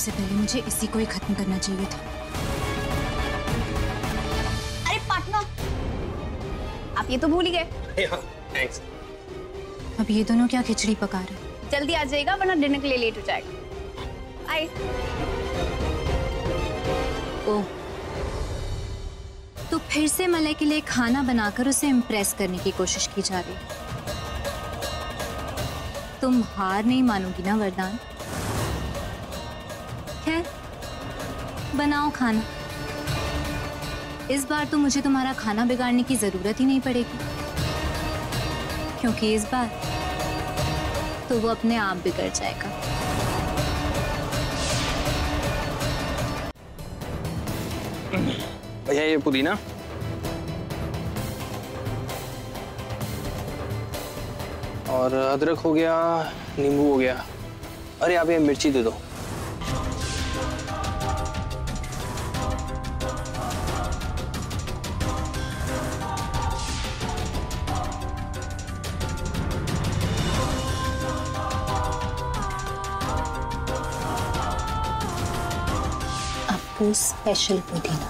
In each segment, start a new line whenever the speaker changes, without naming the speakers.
सबसे पहले मुझे इसी को ही खत्म करना चाहिए था।
अरे पार्टनर, आप ये तो भूल ही गए।
थैंक्स।
अब ये दोनों क्या खिचड़ी पका रहे?
जल्दी आ जाएगा वरना डिनर के लिए लेट हो जाएगा। आए।
ओह, तो फिर से मलय के लिए खाना बनाकर उसे इम्प्रेस करने की कोशिश की जा रही है। तुम हार नहीं मानोगी ना वरदान? खैर, बनाओ खाना। इस बार तो मुझे तुम्हारा खाना बिगाड़ने की जरूरत ही नहीं पड़ेगी, क्योंकि इस बार तो वो अपने आप बिगड़ जाएगा।
भैया ये पुदीना। और अदरक हो गया, नींबू हो गया। अरे आप ये मिर्ची दे दो।
आपको स्पेशल पुदीना।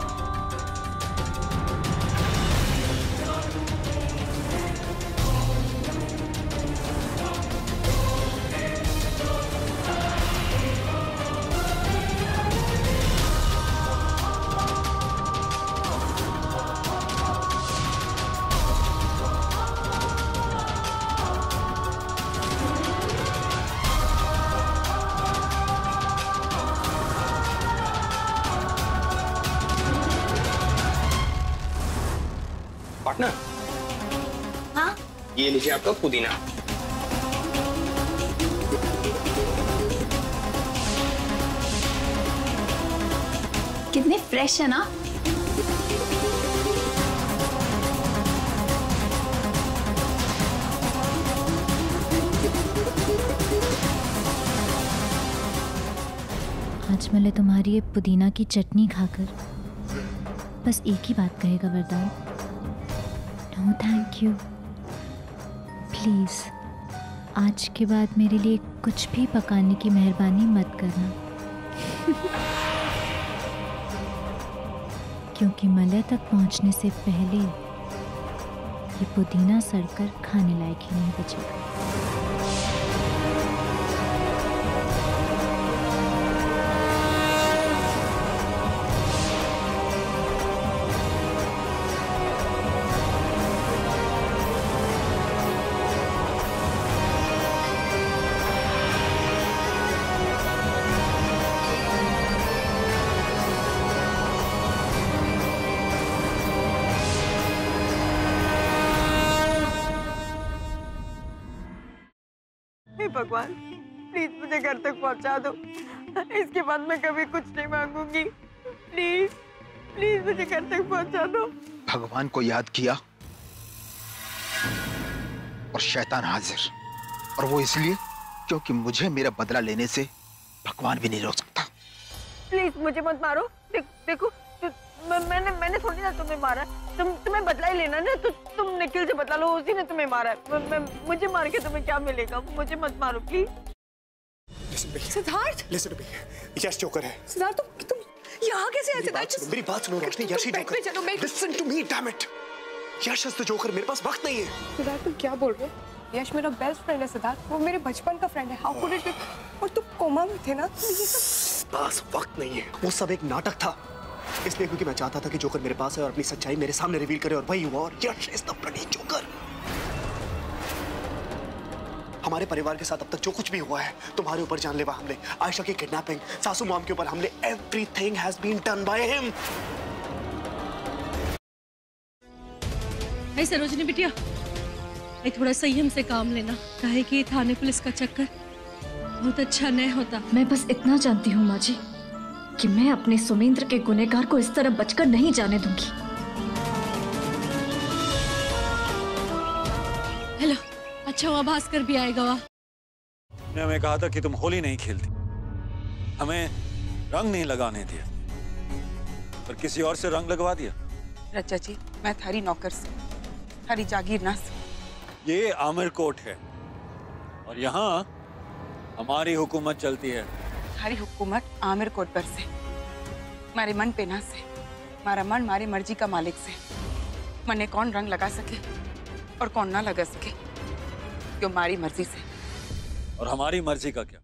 पार्टनर,
हाँ,
ये लीजिए आपका पुदीना।
कितने फ्रेश है ना।
आज मलय तुम्हारी ये पुदीना की चटनी खाकर बस एक ही बात कहेगा वरदान, नो थैंक यू। प्लीज आज के बाद मेरे लिए कुछ भी पकाने की मेहरबानी मत करना। क्योंकि मलय तक पहुंचने से पहले ये पुदीना सड़कर खाने लायक ही नहीं बचेगा।
भगवान, प्लीज मुझे घर तक पहुंचा दो। इसके बाद मैं कभी कुछ नहीं मांगूंगी। प्लीज प्लीज मुझे घर तक पहुंचा दो।
भगवान को याद किया और शैतान हाजिर, और वो इसलिए क्योंकि मुझे मेरा बदला लेने से भगवान भी नहीं रोक सकता।
प्लीज मुझे मत मारो। देखो मैंने थोड़ी ना तुम्हें मारा। तुम्हें बदला ही लेना ना, तो तुम निखिल से बदला लो, उसी ने तुम्हें मारा है। मुझे मार के तुम्हें क्या मिलेगा? मुझे मत मारो प्लीज।
सिद्धार्थ,
यश जोकर है।
सिद्धार्थ तुम यहाँ कैसे आए?
मेरी बात सुनो रोशनी, यश ही joker. Listen to me, damn it. Yash is the joker. मेरे पास वक्त नहीं है।
सिद्धार्थ तुम क्या बोल रहे हो? यश मेरा बेस्ट फ्रेंड है सिद्धार्थ, वो मेरे बचपन का फ्रेंड है। How could it be? और तुम कोमा में थे ना, तो ये सब
पास वक्त नहीं है। वो सब एक नाटक था, इसलिए क्योंकि मैं चाहता था कि जोकर मेरे पास है और अपनी सच्चाई मेरे सामने रिवील करे, और वही हुआ। और Yash is the bloody joker. हमारे परिवार के साथ अब तक जो कुछ भी हुआ है, तुम्हारे ऊपर जानलेवा हमले, आयशा की किडनैपिंग, सासू मॉम के ऊपर हमले, everything has been done by him.
Sarojini बिटिया, थोड़ा संयम से काम लेना, काहे कि थाने पुलिस का चक्कर बहुत अच्छा नहीं होता।
मैं बस इतना जानती हूँ माँ जी कि मैं अपने सुमेंद्र के गुनहगार को इस तरह बचकर नहीं जाने दूंगी।
हेलो, अच्छा हुआ भास्कर भी आएगा। वहाँ
ने हमें कहा था कि तुम होली नहीं खेलती, हमें रंग नहीं लगाने दिया, पर किसी और से रंग लगवा दिया।
रचा जी, मैं थारी नौकर से, थारी जागीर ना से।
ये आमिर कोर्ट है और यहाँ हमारी हुकूमत चलती है।
थारी हुकूमत आमिर कोटबर से, मारे मन पे ना से, मारा मन मारी मर्जी का मालिक से। मने कौन रंग लगा सके और कौन ना लगा सके, क्यों मारी मर्जी से।
और हमारी मर्जी का क्या?